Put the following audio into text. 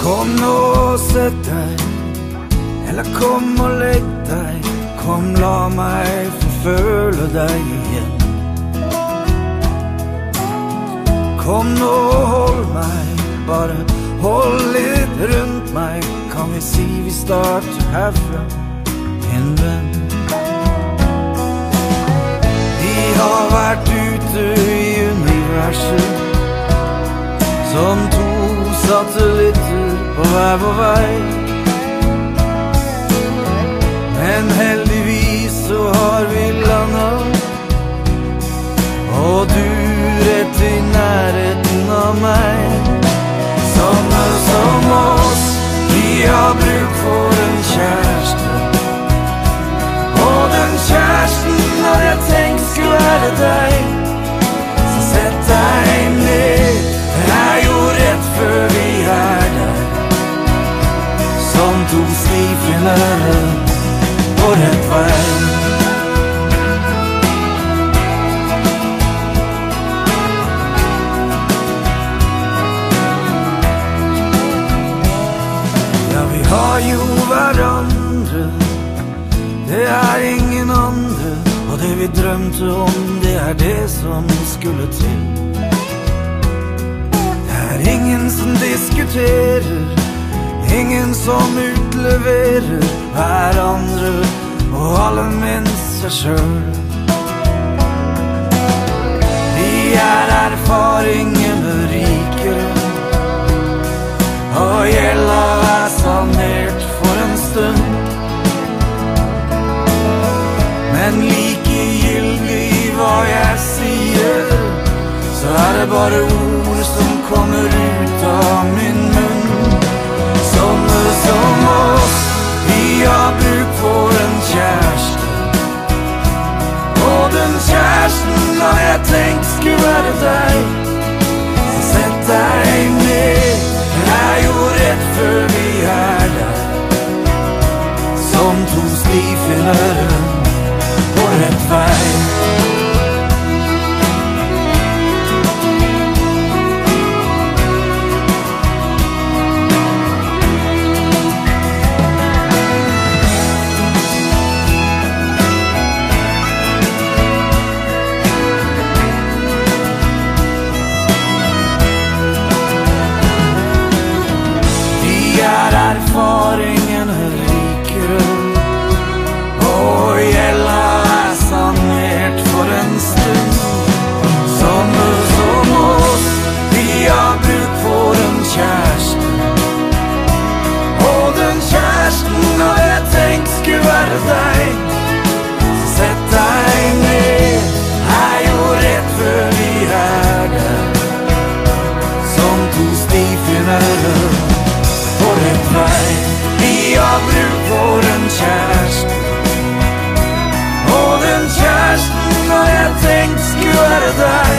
Kom nå og sett deg, eller kom og legg deg. Kom, la meg få føle deg igjen. Kom nå og hold meg, bare hold litt rundt meg. Kan vi si vi starter herfra, min venn. Vi har vært ute i universet som to satellitter på hver vår vei. Men heldigvis så har vi landet, og du rett i nærheten av meg. Sånne som oss, vi har bruk for en kjæreste. Og den kjæresten har jeg tenkt skulle være deg. Så sett deg ned, det er jo rett før vi er der. Som to stifinnere på rett vei. Ja, vi har jo hverandre, det er ingen andre. Og det vi drømte om, det er det som skulle til. Det er ingen som diskuterer, ingen som utleverer hverandre, og alle minst seg selv. Vi er erfaringene rikere, og gjelda er sanert for en stund. Men likegyldig hva jeg sier, så er det bare ord som kommer ut av min munn. Sånne som oss, vi har bruk for en kjæreste. Og den kjæresten har jeg tenkt skulle være deg. Så sett deg ned, det er jo rett før vi er der. Som to stifinnere på rett vei. Erfaringene rikere, og gjelda er sanert for en stund. Sånne som oss, vi har bruk for en kjæreste. Og den kjæresten har jeg tenkt skulle være deg. Så sett deg ned, er jo rett før vi er der. Som to stifinnere på rett vei. Vi har bruk for en kjæreste, og den kjæresten har jeg tenkt skulle være deg.